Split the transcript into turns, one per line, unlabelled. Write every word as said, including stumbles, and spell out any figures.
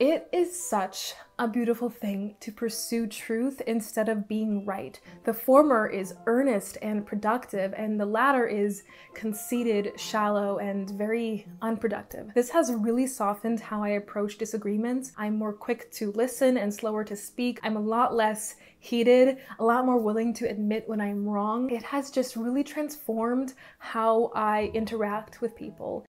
It is such a beautiful thing to pursue truth instead of being right. The former is earnest and productive, and the latter is conceited, shallow, and very unproductive. This has really softened how I approach disagreements. I'm more quick to listen and slower to speak. I'm a lot less heated, a lot more willing to admit when I'm wrong. It has just really transformed how I interact with people.